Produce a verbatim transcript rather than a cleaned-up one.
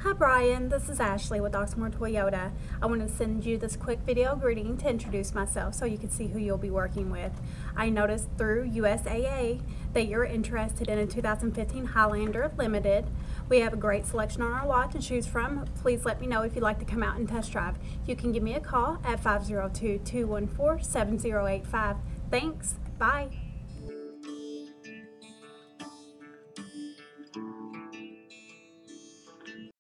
Hi Brian, this is Ashley with Oxmoor Toyota. I want to send you this quick video greeting to introduce myself so you can see who you'll be working with. I noticed through U S A A that you're interested in a two thousand fifteen Highlander Limited. We have a great selection on our lot to choose from. Please let me know if you'd like to come out and test drive. You can give me a call at five zero two, two one four, seven zero eight five. Thanks. Bye.